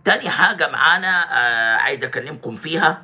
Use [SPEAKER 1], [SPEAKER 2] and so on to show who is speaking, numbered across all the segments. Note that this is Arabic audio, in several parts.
[SPEAKER 1] تاني حاجة معانا عايز أكلمكم فيها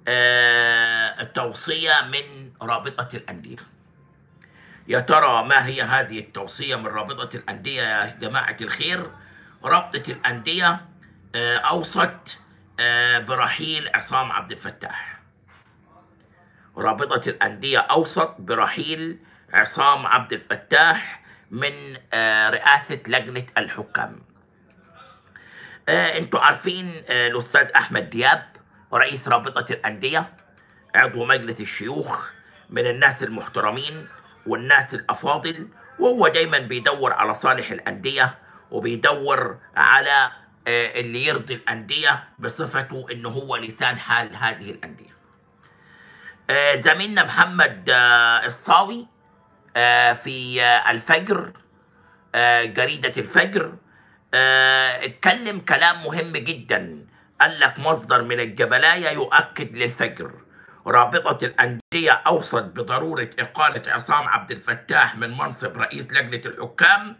[SPEAKER 1] التوصية من رابطة الأندية. يا ترى ما هي هذه التوصية من رابطة الأندية يا جماعة الخير؟ رابطة الأندية أوصت برحيل عصام عبد الفتاح. رابطة الأندية أوصت برحيل عصام عبد الفتاح من رئاسة لجنة الحكام. انتوا عارفين الأستاذ أحمد دياب رئيس رابطة الأندية، عضو مجلس الشيوخ، من الناس المحترمين والناس الأفاضل، وهو دايما بيدور على صالح الأندية وبيدور على اللي يرضي الأندية بصفته إنه هو لسان حال هذه الأندية. زميلنا محمد الصاوي في الفجر، جريدة الفجر، اتكلم كلام مهم جدا. قال لك مصدر من الجبلاية يؤكد للفجر رابطة الأندية أوصت بضرورة إقالة عصام عبد الفتاح من منصب رئيس لجنة الحكام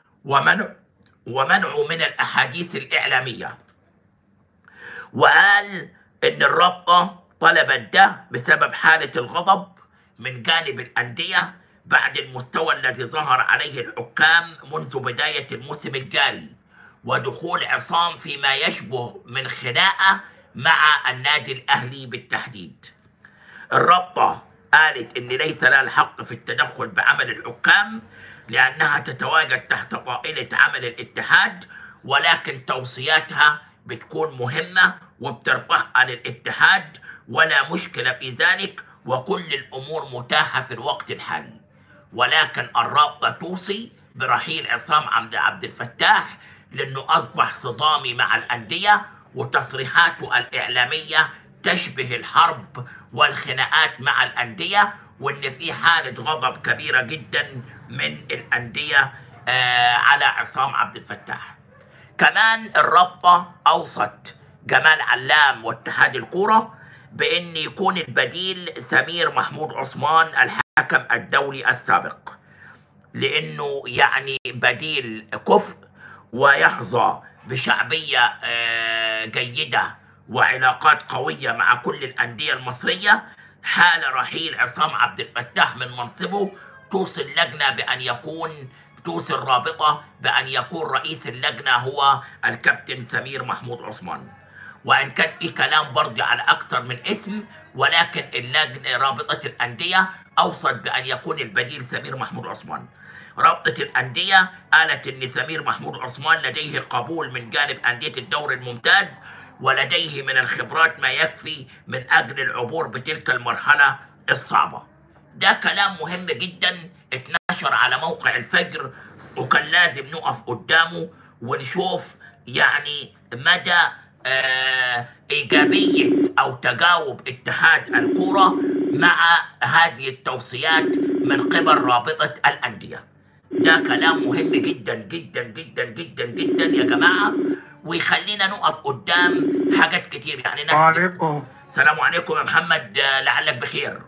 [SPEAKER 1] ومنعه من الأحاديث الإعلامية. وقال إن الرابطة طلبت ده بسبب حالة الغضب من جانب الأندية بعد المستوى الذي ظهر عليه الحكام منذ بداية الموسم الجاري، ودخول عصام فيما يشبه من خناقة مع النادي الأهلي بالتحديد. الرابطة قالت إن ليس لها الحق في التدخل بعمل الحكام لأنها تتواجد تحت طائلة عمل الاتحاد، ولكن توصياتها بتكون مهمة وبترفعها للاتحاد، ولا مشكلة في ذلك، وكل الأمور متاحة في الوقت الحالي. ولكن الرابطة توصي برحيل عصام عبد الفتاح لأنه أصبح صدامي مع الأندية، وتصريحاته الإعلامية تشبه الحرب والخناقات مع الأندية، وإن في حالة غضب كبيرة جدا من الأندية على عصام عبد الفتاح. كمان الرابطة أوصت جمال علام واتحاد الكرة بأن يكون البديل سمير محمود عثمان الحكم الدولي السابق، لأنه يعني بديل كفء ويحظى بشعبية جيدة وعلاقات قوية مع كل الأندية المصرية. حال رحيل عصام عبد الفتاح من منصبه توصي اللجنة بأن يكون توصي الرابطة بأن يكون رئيس اللجنة هو الكابتن سمير محمود عثمان. وإن كان في كلام برضه على أكثر من اسم، ولكن اللجنة رابطة الأندية أوصت بأن يكون البديل سمير محمود عثمان. رابطة الأندية قالت إن سمير محمود عثمان لديه قبول من جانب أندية الدوري الممتاز، ولديه من الخبرات ما يكفي من أجل العبور بتلك المرحلة الصعبة. ده كلام مهم جدا اتنشر على موقع الفجر، وكان لازم نقف قدامه ونشوف يعني مدى إيجابية أو تجاوب اتحاد الكرة مع هذه التوصيات من قبل رابطة الأندية. ده كلام مهم جدا جدا جدا جدا جدا يا جماعة، ويخلينا نقف قدام حاجات كتير. يعني ناس
[SPEAKER 2] وعليكم
[SPEAKER 1] السلام عليكم يا محمد، لعلك بخير.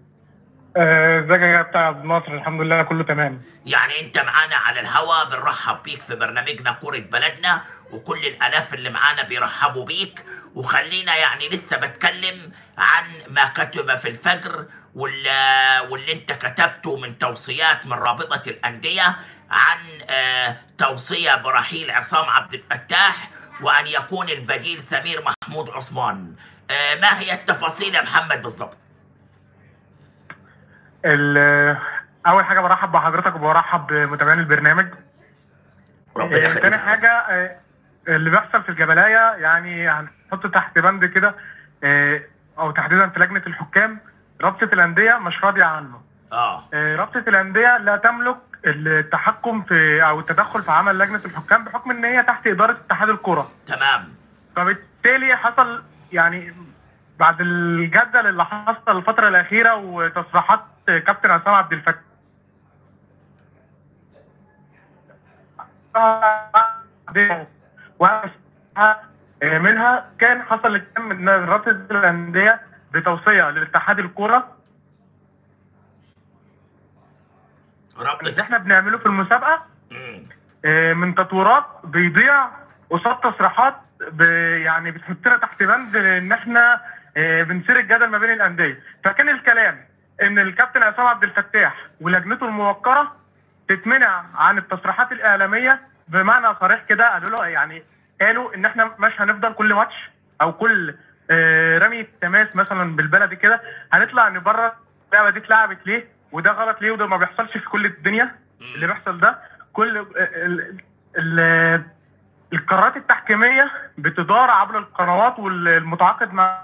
[SPEAKER 2] ازيك يا بتاع عبد الناصر؟ الحمد لله كله تمام.
[SPEAKER 1] يعني انت معانا على الهوا، بنرحب بيك في برنامجنا كرة بلدنا، وكل الآلاف اللي معانا بيرحبوا بيك. وخلينا يعني لسه بتكلم عن ما كتب في الفجر واللي انت كتبته من توصيات من رابطة الأندية عن توصية برحيل عصام عبد الفتاح وأن يكون البديل سمير محمود عثمان. ما هي التفاصيل يا محمد بالضبط؟
[SPEAKER 2] اول حاجه برحب بحضرتك وبرحب بمتابعين البرنامج.
[SPEAKER 1] ربنا يخليك.
[SPEAKER 2] تاني حاجه اللي بيحصل في الجبلايه يعني هنحط تحت بند كده، او تحديدا في لجنه الحكام رابطه الانديه مش راضيه عنه. رابطه الانديه لا تملك التحكم في او التدخل في عمل لجنه الحكام بحكم ان هي تحت اداره اتحاد الكره.
[SPEAKER 1] تمام.
[SPEAKER 2] فبالتالي حصل يعني بعد الجدل اللي حصل الفترة الأخيرة وتصريحات كابتن عصام عبد الفتاح منها كان حصل الكلام من رابطة الأندية بتوصية لاتحاد الكرة اللي احنا بنعمله في المسابقة من تطويرات بيضيع قصاد تصريحات يعني بتحطنا تحت بند ان احنا بنثير الجدل ما بين الانديه. فكان الكلام ان الكابتن عصام عبد الفتاح ولجنته الموقره تتمنع عن التصريحات الاعلاميه، بمعنى صريح كده قالوا ان احنا مش هنفضل كل ماتش او كل رمي تماس مثلا بالبلدي كده هنطلع نبرر اللعبه دي اتلعبت ليه وده غلط ليه، وده ما بيحصلش في كل الدنيا. اللي بيحصل ده كل القرارات التحكيميه بتدار عبر القنوات، والمتعاقد مع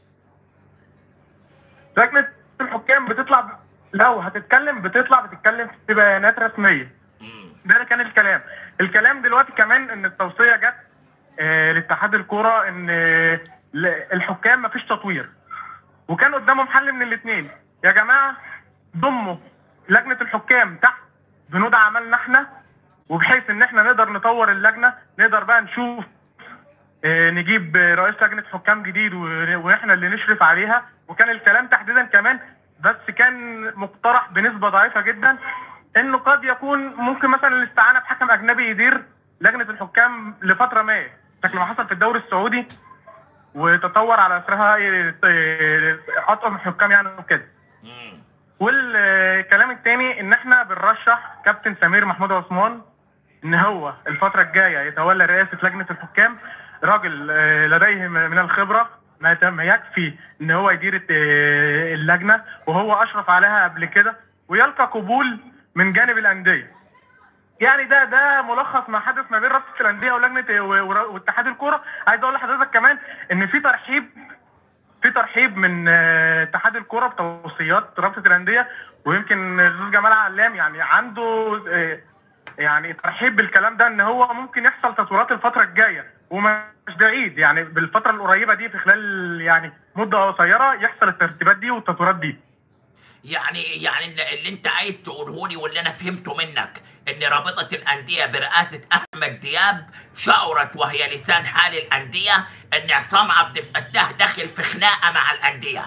[SPEAKER 2] لجنه الحكام بتطلع لو هتتكلم بتتكلم في بيانات رسميه. ده كان الكلام دلوقتي كمان ان التوصيه جت لاتحاد الكوره ان الحكام مفيش تطوير، وكان قدامهم حل من الاثنين: يا جماعه ضموا لجنه الحكام تحت بنود عملنا احنا، وبحيث ان احنا نقدر نطور اللجنه، نقدر بقى نشوف نجيب رئيس لجنه حكام جديد واحنا اللي نشرف عليها. وكان الكلام تحديدا كمان، بس كان مقترح بنسبه ضعيفه جدا، انه قد يكون ممكن مثلا الاستعانه بحكم اجنبي يدير لجنه الحكام لفتره ما، شكل ما حصل في الدوري السعودي وتطور على اثرها اطقم الحكام يعني وكده. والكلام الثاني ان احنا بنرشح كابتن سمير محمود عثمان ان هو الفتره الجايه يتولى رئاسه لجنه الحكام. راجل لديه من الخبره ما يكفي ان هو يدير اللجنه، وهو اشرف عليها قبل كده ويلقى قبول من جانب الانديه. يعني ده ملخص ما حدث ما بين رابطه الانديه ولجنه واتحاد الكوره. عايز اقول لحضرتك كمان ان في ترحيب من اتحاد الكوره بتوصيات رابطه الانديه، ويمكن الاستاذ جمال علام يعني عنده يعني ترحيب بالكلام ده، ان هو ممكن يحصل تطويرات الفتره الجايه ومش بعيد، يعني بالفتره القريبه دي في خلال يعني مده قصيره يحصل الترتيبات دي والتطويرات دي.
[SPEAKER 1] يعني اللي انت عايز تقوله لي واللي انا فهمته منك ان رابطه الانديه برئاسه احمد دياب شعرت وهي لسان حال الانديه ان عصام عبد الفتاح داخل في خناقه مع الانديه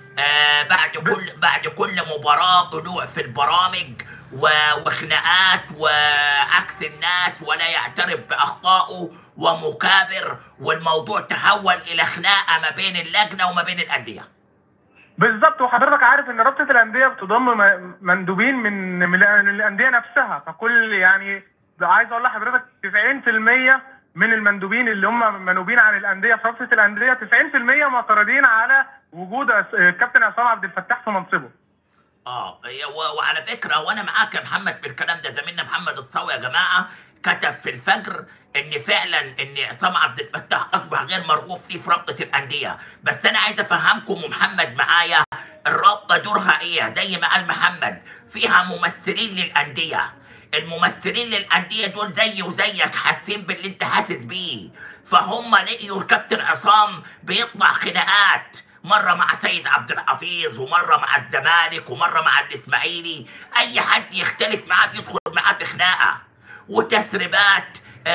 [SPEAKER 1] بعد كل مباراه طلوع في البرامج وخناقات وعكس الناس ولا يعترف باخطائه ومكابر، والموضوع تحول الى خناقه ما بين اللجنه وما بين الانديه.
[SPEAKER 2] بالظبط. وحضرتك عارف ان رابطه الانديه بتضم مندوبين من الانديه نفسها، فكل يعني عايز اقول لحضرتك 90% من المندوبين اللي هم منوبين عن الانديه في رابطه الانديه 90% معترضين على وجود الكابتن عصام عبد الفتاح في منصبه.
[SPEAKER 1] وعلى فكره وانا معاك يا محمد في الكلام ده، زميلنا محمد الصاوي يا جماعه كتب في الفجر ان فعلا ان عصام عبد الفتاح اصبح غير مرغوب فيه في رابطه الانديه. بس انا عايز افهمكم ومحمد معايا الرابطه دورها ايه. زي ما قال محمد فيها ممثلين للانديه، الممثلين للانديه دول زي وزيك حاسين باللي انت حاسس بيه، فهم لقيوا الكابتن عصام بيطلع خناقات، مرة مع سيد عبد الحفيظ ومرة مع الزمالك ومرة مع الإسماعيلي. أي حد يختلف معاه بيدخل معاه في خناقة وتسريبات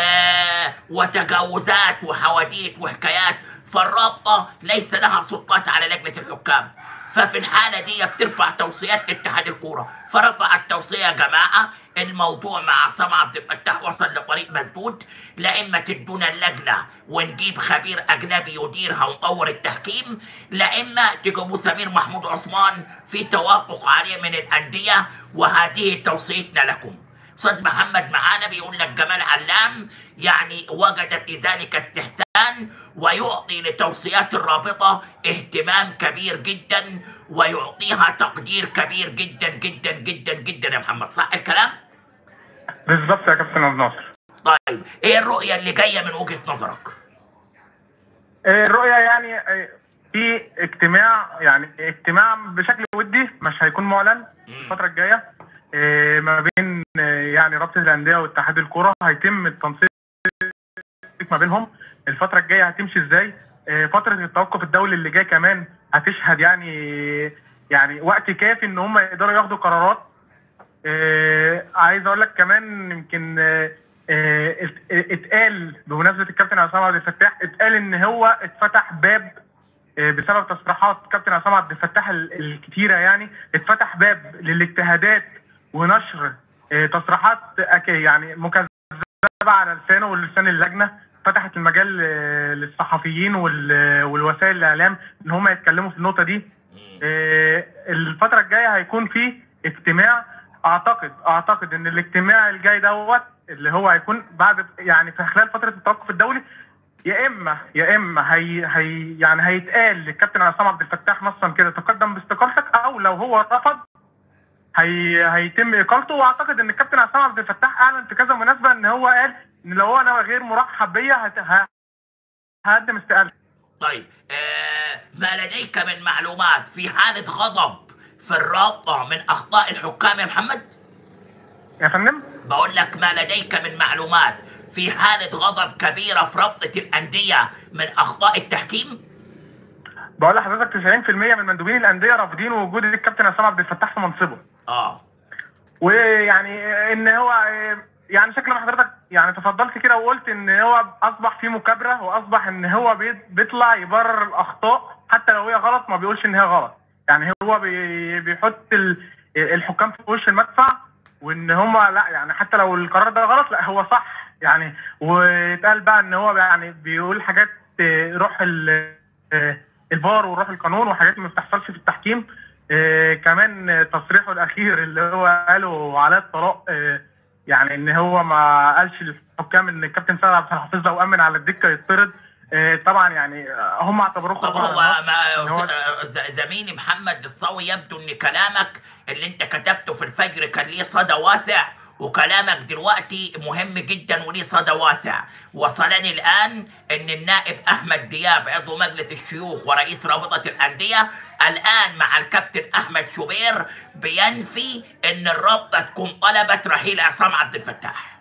[SPEAKER 1] وتجاوزات وحواديت وحكايات. فالرابطة ليس لها سلطات على لجنة الحكام، ففي الحالة دي بترفع توصيات اتحاد الكورة. فرفع التوصية يا جماعة الموضوع مع عصام عبد الفتاح وصل لطريق مسدود، لا اما تدونا اللجنه ونجيب خبير اجنبي يديرها ونطور التحكيم، لا اما تجيبوا سمير محمود عثمان في توافق عليه من الانديه، وهذه توصيتنا لكم. استاذ محمد معانا بيقول لك جمال علام يعني وجد في ذلك استحسان ويعطي لتوصيات الرابطه اهتمام كبير جدا ويعطيها تقدير كبير جدا جدا جدا جدا يا محمد، صح الكلام؟
[SPEAKER 2] بالظبط يا كابتن عبد الناصر.
[SPEAKER 1] طيب ايه الرؤيه اللي جايه من وجهه نظرك؟
[SPEAKER 2] الرؤيه يعني في اجتماع بشكل ودي مش هيكون معلن الفتره الجايه ما بين يعني رابطه الانديه واتحاد الكوره، هيتم التنسيق ما بينهم. الفتره الجايه هتمشي ازاي؟ فتره التوقف الدولي اللي جاي كمان هتشهد يعني وقت كافي ان هم يقدروا ياخدوا قرارات. عايز اقول لك كمان يمكن اتقال بمناسبه الكابتن عصام عبد الفتاح، اتقال ان هو اتفتح باب بسبب تصريحات كابتن عصام عبد الفتاح الكتيره، يعني اتفتح باب للاجتهادات ونشر تصريحات يعني مكذبه على لسانه ولسان اللجنه. فتحت المجال للصحفيين والوسائل الاعلام ان هم يتكلموا في النقطه دي. الفتره الجايه هيكون في اجتماع، اعتقد ان الاجتماع الجاي دوت اللي هو هيكون بعد يعني في خلال فتره التوقف الدولي، يا اما هي يعني هيتقال للكابتن عصام عبد الفتاح نصا كده تقدم باستقالتك، او لو هو رفض هيتم اقالته. واعتقد ان الكابتن عصام عبد الفتاح اعلن في كذا مناسبه ان هو قال ان لو انا غير مرحب بيا هقدم استقالتي.
[SPEAKER 1] طيب ما لديك من معلومات في حاله غضب في الرابطه من اخطاء الحكام يا محمد؟
[SPEAKER 2] يا فندم؟
[SPEAKER 1] بقول لك ما لديك من معلومات في حاله غضب كبيره في رابطه الانديه من اخطاء التحكيم؟
[SPEAKER 2] بقول لحضرتك 90% من مندوبين الانديه رافضين وجود الكابتن عصام عبد الفتاح في منصبه. ويعني ان هو يعني شكل ما حضرتك يعني تفضلت كده وقلت ان هو اصبح في مكابره، واصبح ان هو بيطلع يبرر الاخطاء حتى لو هي غلط، ما بيقولش ان هي غلط. يعني هو بيحط الحكام في وش المدفع، وان هم لا يعني حتى لو القرار ده غلط لا هو صح يعني. واتقال بقى ان هو يعني بيقول حاجات روح الفار وروح القانون وحاجات ما بتحصلش في التحكيم. كمان تصريحه الاخير اللي هو قاله على الطلاق، يعني ان هو ما قالش للحكام ان الكابتن سيد عبد الحفيظ لو امن على الدكه يطرد. طبعا يعني هم اعتبروه
[SPEAKER 1] طب هو زميلي محمد الصاوي يبدو ان كلامك اللي انت كتبته في الفجر كان ليه صدى واسع، وكلامك دلوقتي مهم جدا وليه صدى واسع. وصلني الآن أن النائب أحمد دياب عضو مجلس الشيوخ ورئيس رابطة الأندية الآن مع الكابتن أحمد شوبير بينفي أن الرابطة تكون طلبت رحيل عصام عبد الفتاح.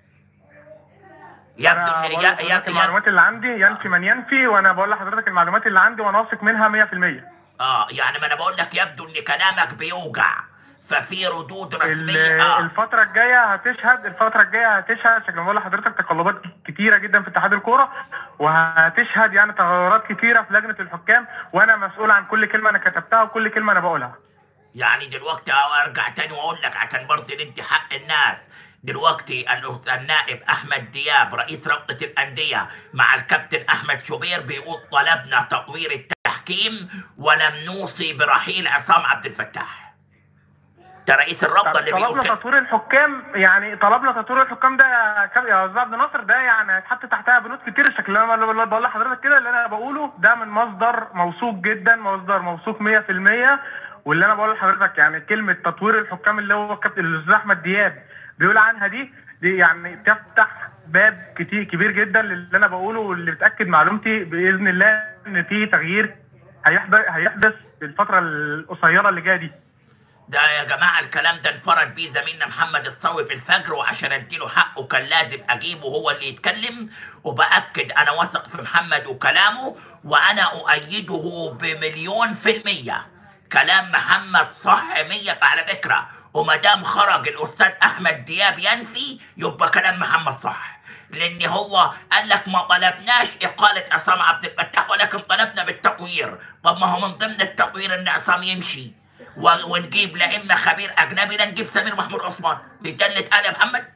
[SPEAKER 2] يبدو ان المعلومات اللي عندي ينفي من ينفي، وانا بقول لحضرتك المعلومات اللي عندي وانا واثق منها 100%.
[SPEAKER 1] يعني ما انا بقول لك يبدو ان كلامك بيوجع، ففي ردود رسميه.
[SPEAKER 2] الفتره الجايه هتشهد شكل ما بقول لحضرتك تقلبات كتيره جدا في اتحاد الكوره، وهتشهد يعني تغيرات كتيره في لجنه الحكام، وانا مسؤول عن كل كلمه انا كتبتها وكل كلمه انا بقولها.
[SPEAKER 1] يعني دلوقتي ارجع تاني واقول لك عشان برضه ندي حق الناس. دلوقتي النائب احمد دياب رئيس رابطه الانديه مع الكابتن احمد شوبير بيقول طلبنا تطوير التحكيم ولم نوصي برحيل عصام عبد الفتاح. ده رئيس الرابطه اللي بيقول
[SPEAKER 2] طلبنا تطوير الحكام، يعني طلبنا تطوير الحكام ده يا استاذ عبد الناصر، ده يعني هيتحط تحتها بنود كتير. شكل انا بقول لحضرتك كده اللي انا بقوله ده من مصدر موثوق جدا، مصدر موثوق 100%. واللي انا بقول لحضرتك يعني كلمه تطوير الحكام اللي هو الكابتن الاستاذ احمد دياب بيقول عنها دي يعني تفتح باب كبير جدا للي انا بقوله، واللي بتاكد معلومتي باذن الله ان في تغيير هيحدث في الفتره القصيره اللي جايه دي.
[SPEAKER 1] ده يا جماعه الكلام ده انفرد بيه زميلنا محمد الصاوي في الفجر، وعشان اديله حقه كان لازم اجيبه هو اللي يتكلم. وباكد انا واثق في محمد وكلامه، وانا اؤيده ب1,000,000%. كلام محمد صح 100. على فكره وما دام خرج الاستاذ احمد دياب ينفي يبقى كلام محمد صح، لان هو قال لك ما طلبناش اقاله عصام عبد الفتاح ولكن طلبنا بالتطوير. طب ما هو من ضمن التطوير ان عصام يمشي ونجيب لا اما خبير اجنبي لا نجيب سمير محمود عثمان. مش ده اللي اتقال يا محمد؟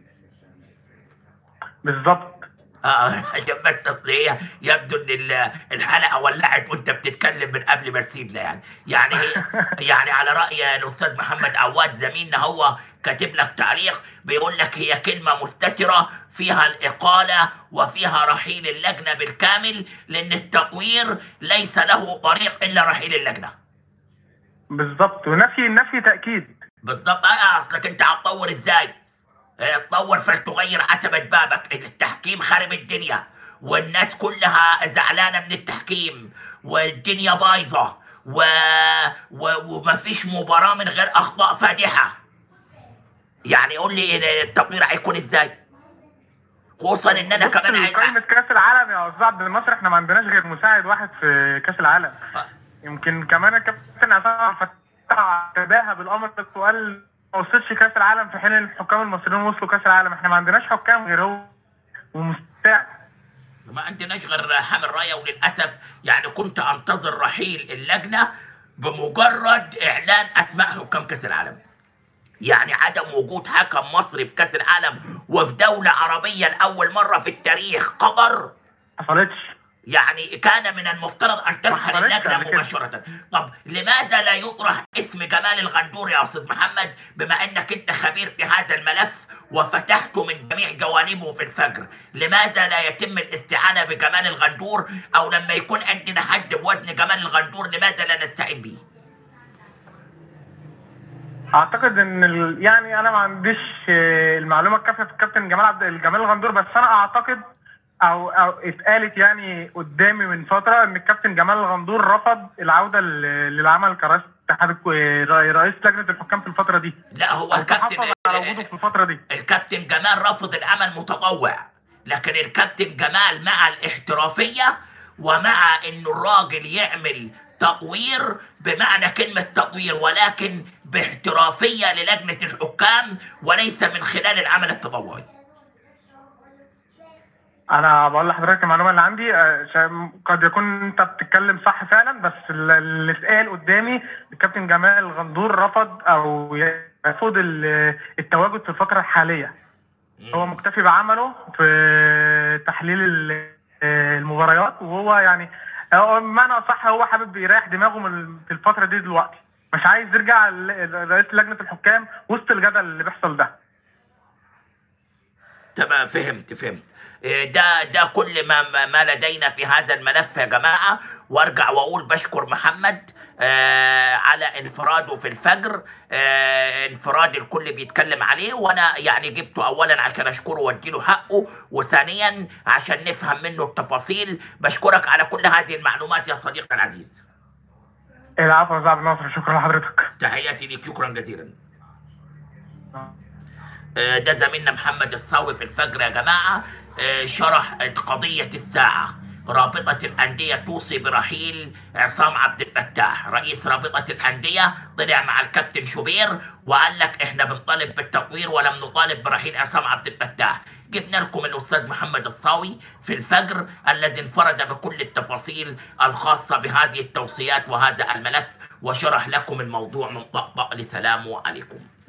[SPEAKER 2] بالظبط.
[SPEAKER 1] بس اصل هي يبدو ان الحلقه ولعت وانت بتتكلم من قبل ما تسيبنا يعني على راي الاستاذ محمد عواد زميلنا هو كاتب لك تعليق بيقول لك هي كلمه مستتره فيها الاقاله وفيها رحيل اللجنه بالكامل، لان التطوير ليس له طريق الا رحيل اللجنه.
[SPEAKER 2] بالظبط، ونفي تاكيد.
[SPEAKER 1] بالظبط. اصلك انت هتطور ازاي؟ تطور فلتغير عتبة بابك. التحكيم خرب الدنيا والناس كلها زعلانة من التحكيم والدنيا بايظة ومفيش مباراة من غير أخطاء فادحة. يعني قول لي التطوير هيكون ازاي؟ خصوصا ان انا كمان
[SPEAKER 2] عايز قائمة كأس العالم يا أستاذ عبد الناصر احنا ما عندناش غير مساعد واحد في كأس العالم. يمكن كمان الكابتن عصام فتح تباهى بالأمر ده وقال ما وصلش كاس العالم في حين الحكام المصريين وصلوا كاس العالم. احنا ما عندناش حكام غير هو ومستعد.
[SPEAKER 1] ما عندناش غير حامل رايه، وللاسف يعني كنت انتظر رحيل اللجنه بمجرد اعلان اسماء حكام كاس العالم. يعني عدم وجود حكم مصري في كاس العالم وفي دولة عربية لأول مرة في التاريخ قطر
[SPEAKER 2] حصلتش.
[SPEAKER 1] يعني كان من المفترض أن ترحل اللجنة مباشرة. طب لماذا لا يطرح اسم جمال الغندور يا أستاذ محمد، بما أنك أنت خبير في هذا الملف وفتحته من جميع جوانبه في الفجر؟ لماذا لا يتم الاستعانة بجمال الغندور، أو لما يكون عندنا حد بوزن جمال الغندور لماذا لا نستعين به؟
[SPEAKER 2] اعتقد ان يعني انا ما عنديش المعلومه الكافيه في الكابتن جمال الغندور، بس انا اعتقد او اتقالت يعني قدامي من فتره ان الكابتن جمال الغندور رفض العوده للعمل كرئيس اتحاد رئيس لجنه الحكام في الفتره دي.
[SPEAKER 1] لا، هو الكابتن
[SPEAKER 2] على وجوده في الفتره دي.
[SPEAKER 1] الكابتن جمال رفض العمل متطوع، لكن الكابتن جمال مع الاحترافيه ومع انه الراجل يعمل تطوير بمعنى كلمه تطوير، ولكن باحترافيه للجنه الحكام وليس من خلال العمل التطوعي.
[SPEAKER 2] انا بقول لحضرتك المعلومه اللي عندي، قد يكون انت بتتكلم صح فعلا، بس اللي اتقال قدامي الكابتن جمال الغندور رفض او يرفض التواجد في الفتره الحاليه. هو مكتفي بعمله في تحليل المباريات، وهو يعني بمعنى اصح هو حابب يريح دماغه في الفتره دي دلوقتي، مش عايز يرجع لرئيس لجنه الحكام وسط الجدل اللي بيحصل ده.
[SPEAKER 1] تمام، فهمت. ده كل ما لدينا في هذا الملف يا جماعة. وارجع واقول بشكر محمد على انفراده في الفجر، انفراد الكل بيتكلم عليه، وانا يعني جبته اولا عشان اشكره واديله حقه، وثانيا عشان نفهم منه التفاصيل. بشكرك على كل هذه المعلومات يا صديقي العزيز.
[SPEAKER 2] العفو يا عبد الناصر، شكرا لحضرتك.
[SPEAKER 1] تحياتي ليك، شكرا جزيلا. ده زميلنا محمد الصاوي في الفجر يا جماعة، شرح قضية الساعة. رابطة الأندية توصي برحيل عصام عبد الفتاح. رئيس رابطة الأندية طلع مع الكابتن شوبير وقال لك احنا بنطالب بالتطوير ولم نطالب برحيل عصام عبد الفتاح. جبنا لكم الأستاذ محمد الصاوي في الفجر الذي انفرد بكل التفاصيل الخاصة بهذه التوصيات وهذا الملف، وشرح لكم الموضوع من طقطق لسلام عليكم.